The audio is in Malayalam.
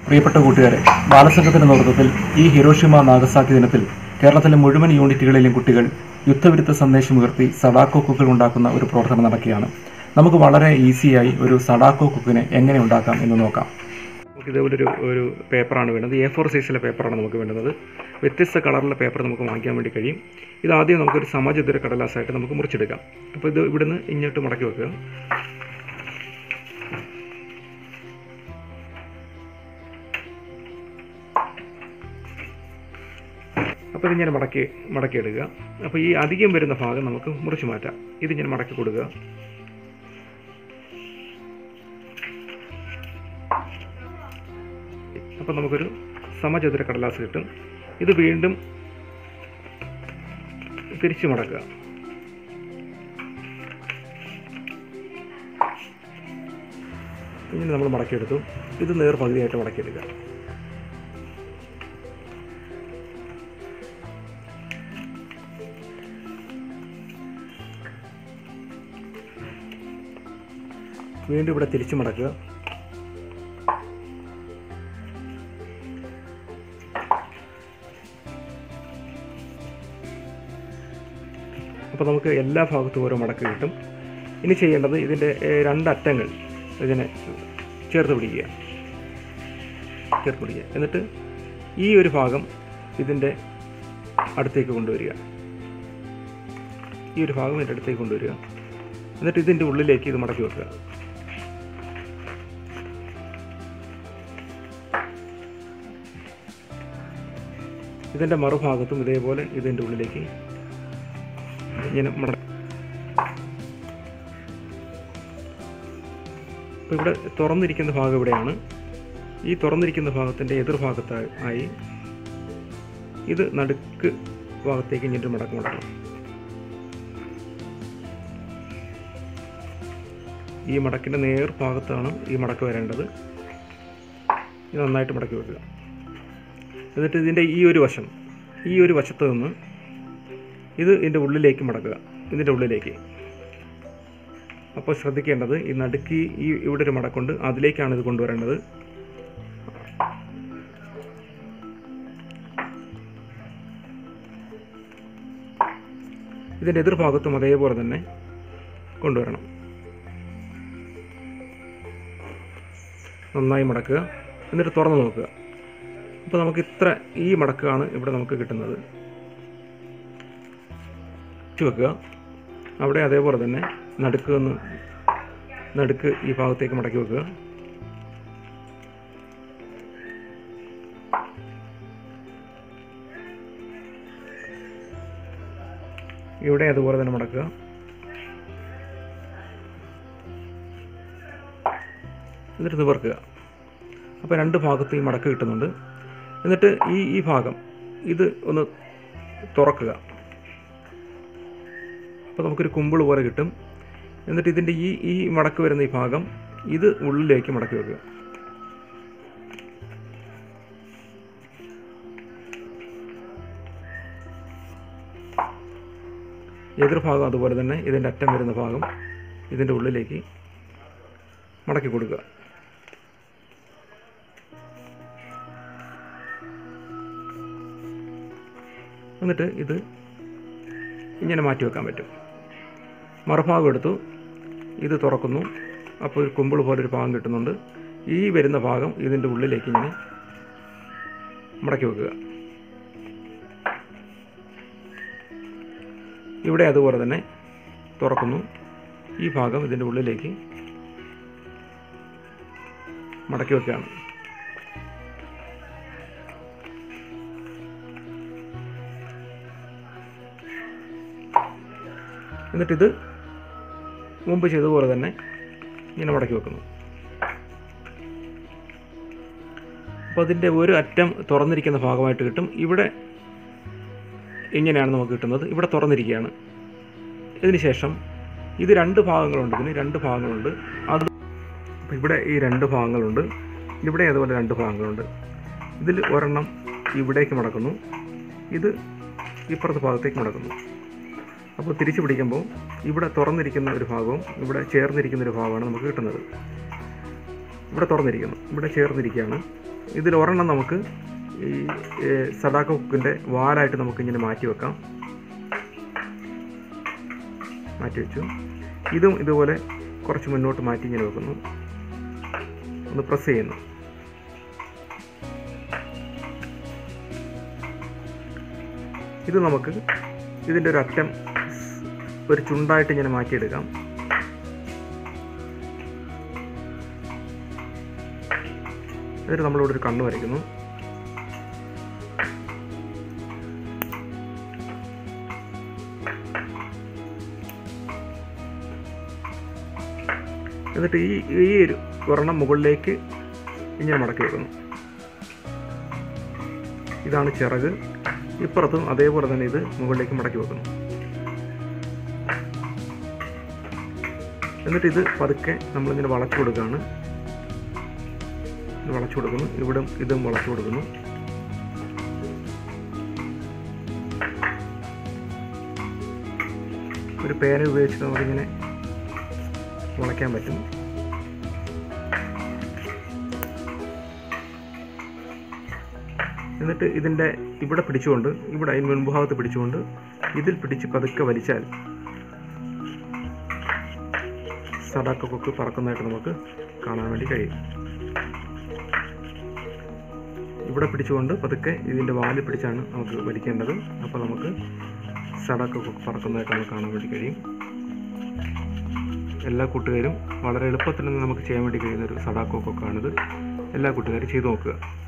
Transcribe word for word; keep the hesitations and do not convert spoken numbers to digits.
പ്രിയപ്പെട്ട കൂട്ടുകാരെ, ബാലസംഘത്തിന്റെ നേതൃത്വത്തിൽ ഈ ഹിരോഷിമ നാഗസാക്കി ദിനത്തിൽ കേരളത്തിലെ മുഴുവൻ യൂണിറ്റുകളിലെയും കുട്ടികൾ യുദ്ധവിരുദ്ധ സന്ദേശമുയർത്തി സഡാക്കോ കുക്കുകൾ ഉണ്ടാക്കുന്ന ഒരു പ്രവർത്തനം നടക്കുകയാണ്. നമുക്ക് വളരെ ഈസിയായി ഒരു സഡാക്കോ കുക്കിനെ എങ്ങനെ ഉണ്ടാക്കാം എന്ന് നോക്കാം. നമുക്ക് ഇതേപോലെ ഒരു ഒരു പേപ്പറാണ് വേണ്ടത്. എ ഫോർ സൈസിലെ പേപ്പറാണ് നമുക്ക് വേണ്ടുന്നത്. വ്യത്യസ്ത കളറിലെ പേപ്പർ നമുക്ക് വാങ്ങിക്കാൻ വേണ്ടി കഴിയും. ഇതാദ്യം നമുക്കൊരു സമചതുര കടലാസായിട്ട് നമുക്ക് മുറിച്ചെടുക്കാം. അപ്പോൾ ഇത് ഇവിടുന്ന് ഇങ്ങോട്ട് മടക്കി വെക്കുക. അപ്പോൾ ഇതിങ്ങനെ മടക്കി മടക്കിയെടുക്കുക. അപ്പോൾ ഈ അധികം വരുന്ന ഭാഗം നമുക്ക് മുറിച്ച് മാറ്റാം. ഇതിങ്ങനെ മടക്കി കൊടുക്കുക. അപ്പോൾ നമുക്കൊരു സമചതുര കടലാസ് കിട്ടും. ഇത് വീണ്ടും തിരിച്ചു മടക്കുക. ഇങ്ങനെ നമ്മൾ മടക്കിയെടുത്തു. ഇത് നേർ പകുതിയായിട്ട് മടക്കിയെടുക്കുക. വീണ്ടും ഇവിടെ തിരിച്ചു മടക്കുക. അപ്പോൾ നമുക്ക് എല്ലാ ഭാഗത്തും ഓരോ മടക്ക് കിട്ടും. ഇനി ചെയ്യേണ്ടത് ഇതിൻ്റെ രണ്ടറ്റങ്ങൾ ഇതിനെ ചേർത്ത് പിടിക്കുക ചേർത്ത് പിടിക്കുക എന്നിട്ട് ഈ ഒരു ഭാഗം ഇതിൻ്റെ അടുത്തേക്ക് കൊണ്ടുവരിക. ഈ ഒരു ഭാഗം ഇതിൻ്റെ അടുത്തേക്ക് കൊണ്ടുവരിക. എന്നിട്ട് ഇതിൻ്റെ ഉള്ളിലേക്ക് ഇത് മടക്കി വെക്കുക. ഇതിൻ്റെ മറുഭാഗത്തും ഇതേപോലെ ഇതിൻ്റെ ഉള്ളിലേക്ക് ഇങ്ങനെ മട അപ്പോൾ ഇവിടെ തുറന്നിരിക്കുന്ന ഭാഗം ഇവിടെയാണ്. ഈ തുറന്നിരിക്കുന്ന ഭാഗത്തിൻ്റെ എതിർഭാഗത്തായി ഇത് നടുക്ക് ഭാഗത്തേക്ക് ഇങ്ങനെ മടക്ക് മടക്കണം. ഈ മടക്കിൻ്റെ നേർ ഭാഗത്താണ് ഈ മടക്ക് വരേണ്ടത്. ഇത് നന്നായിട്ട് മടക്കി വെക്കുക. എന്നിട്ട് ഇതിൻ്റെ ഈ ഒരു വശം ഈ ഒരു വശത്ത് നിന്ന് ഇത് ഇതിൻ്റെ ഉള്ളിലേക്ക് മടക്കുക. ഇതിൻ്റെ ഉള്ളിലേക്ക്. അപ്പോൾ ശ്രദ്ധിക്കേണ്ടത് ഈ നടുക്ക് ഈ ഇവിടെ ഒരു മടക്കുണ്ട്, അതിലേക്കാണ് ഇത് കൊണ്ടുവരേണ്ടത്. ഇതിൻ്റെ എതിർഭാഗത്തും അതേപോലെ തന്നെ കൊണ്ടുവരണം. നന്നായി മടക്കുക. എന്നിട്ട് തുറന്ന് നോക്കുക. അപ്പോൾ നമുക്ക് ഇത്ര ഈ മടക്കാണ് ഇവിടെ നമുക്ക് കിട്ടുന്നത്. വെക്കുക. അവിടെ അതേപോലെ തന്നെ നടുക്ക് ഒന്ന് നടുക്ക് ഈ ഭാഗത്തേക്ക് മടക്കി വെക്കുക. ഇവിടെ അതുപോലെ തന്നെ മടക്കുക. എന്നിട്ട് നിവർക്കുക. അപ്പോൾ രണ്ട് ഭാഗത്ത് ഈ മടക്ക് കിട്ടുന്നുണ്ട്. എന്നിട്ട് ഈ ഈ ഭാഗം ഇത് ഒന്ന് തുറക്കുക. അപ്പോൾ നമുക്കൊരു കുമ്പിൾ പോലെ കിട്ടും. എന്നിട്ട് ഇതിൻ്റെ ഈ ഈ മടക്ക് വരുന്ന ഈ ഭാഗം ഇത് ഉള്ളിലേക്ക് മടക്കി വെക്കുക. എതിർഭാഗം അതുപോലെ തന്നെ ഇതിൻ്റെ അറ്റം വരുന്ന ഭാഗം ഇതിൻ്റെ ഉള്ളിലേക്ക് മടക്കി കൊടുക്കുക. എന്നിട്ട് ഇത് ഇങ്ങനെ മാറ്റി വെക്കാൻ പറ്റും. മറുഭാഗം എടുത്തു. ഇത് തുറക്കുന്നു. അപ്പോൾ ഒരു കുമ്പിൾ പോലെ ഒരു ഭാഗം കിട്ടുന്നുണ്ട്. ഈ വരുന്ന ഭാഗം ഇതിൻ്റെ ഉള്ളിലേക്ക് ഇങ്ങനെ മടക്കി വെക്കുക. ഇവിടെ അതുപോലെ തന്നെ തുറക്കുന്നു. ഈ ഭാഗം ഇതിൻ്റെ ഉള്ളിലേക്ക് മടക്കി വെക്കുകയാണ്. എന്നിട്ടിത് മുമ്പ് ചെയ്തതുപോലെ തന്നെ ഇങ്ങനെ മടക്കി വെക്കുന്നു. അപ്പോൾ അതിൻ്റെ ഒരു അറ്റം തുറന്നിരിക്കുന്ന ഭാഗമായിട്ട് കിട്ടും. ഇവിടെ ഇങ്ങനെയാണ് നമുക്ക് കിട്ടുന്നത്. ഇവിടെ തുറന്നിരിക്കുകയാണ്. ഇതിന് ശേഷം ഇത് രണ്ട് ഭാഗങ്ങളുണ്ട്. ഇതിന് രണ്ട് ഭാഗങ്ങളുണ്ട്. അത് അപ്പോൾ ഇവിടെ ഈ രണ്ട് ഭാഗങ്ങളുണ്ട്. ഇവിടെ അതുപോലെ രണ്ട് ഭാഗങ്ങളുണ്ട്. ഇതിൽ ഒരെണ്ണം ഇവിടേക്ക് മടക്കുന്നു. ഇത് ഇപ്പുറത്തെ ഭാഗത്തേക്ക് മടക്കുന്നു. അപ്പോൾ തിരിച്ചു പിടിക്കുമ്പോൾ ഇവിടെ തുറന്നിരിക്കുന്ന ഒരു ഭാഗവും ഇവിടെ ചേർന്നിരിക്കുന്ന ഒരു ഭാഗമാണ് നമുക്ക് കിട്ടുന്നത്. ഇവിടെ തുറന്നിരിക്കുന്നു, ഇവിടെ ചേർന്നിരിക്കുകയാണ്. ഇതിൽ ഒരെണ്ണം നമുക്ക് ഈ സഡാക്കോ കൊക്കിൻ്റെ വാലായിട്ട് നമുക്കിങ്ങനെ മാറ്റി വെക്കാം. മാറ്റി വെച്ചു. ഇതും ഇതുപോലെ കുറച്ച് മുന്നോട്ട് മാറ്റി ഇങ്ങനെ വെക്കുന്നു. ഒന്ന് പ്രസ് ചെയ്യുന്നു. ഇത് നമുക്ക് ഇതിൻ്റെ ഒരു അറ്റം ഒരു ചുണ്ടായിട്ട് ഇങ്ങനെ മാറ്റിയെടുക്കാം. എന്നിട്ട് നമ്മളിവിടെ ഒരു കണ്ണ് വരയ്ക്കുന്നു. എന്നിട്ട് ഈ ഈ ഒരു ഒരെണ്ണം മുകളിലേക്ക് ഇങ്ങനെ മടക്കി വെക്കുന്നു. ഇതാണ് ചിറക്. ഇപ്പുറത്തും അതേപോലെ തന്നെ ഇത് മുകളിലേക്ക് മടക്കി വെക്കുന്നു. എന്നിട്ട് ഇത് പതുക്കെ നമ്മളിങ്ങനെ വളച്ചു കൊടുക്കുകയാണ്. ഇത് വളച്ചു കൊടുക്കുന്നു. ഇവിടെ ഇതും വളച്ചു കൊടുക്കുന്നു. ഒരു പേന ഉപയോഗിച്ചിട്ട് നമുക്കിങ്ങനെ വളയ്ക്കാൻ പറ്റും. എന്നിട്ട് ഇതിൻ്റെ ഇവിടെ പിടിച്ചുകൊണ്ട്, ഇവിടെ അതിന് മുൻഭാഗത്ത് പിടിച്ചുകൊണ്ട് ഇതിൽ പിടിച്ച് പതുക്കെ വലിച്ചാൽ സഡാക്കോ കൊക്ക് പറക്കുന്നതായിട്ട് നമുക്ക് കാണാൻ വേണ്ടി കഴിയും. ഇവിടെ പിടിച്ചുകൊണ്ട് പതുക്കെ ഇതിൻ്റെ വാല് പിടിച്ചാണ് നമുക്ക് വലിക്കേണ്ടത്. അപ്പോൾ നമുക്ക് സഡാക്കോ കൊക്ക് പറക്കുന്നതായിട്ട് നമുക്ക് കാണാൻ വേണ്ടി കഴിയും. എല്ലാ കൂട്ടുകാരും വളരെ എളുപ്പത്തിൽ നമുക്ക് ചെയ്യാൻ വേണ്ടി കഴിയുന്ന ഒരു സഡാക്കോ കൊക്കാണിത്. എല്ലാ കൂട്ടുകാരും ചെയ്തു നോക്കുക.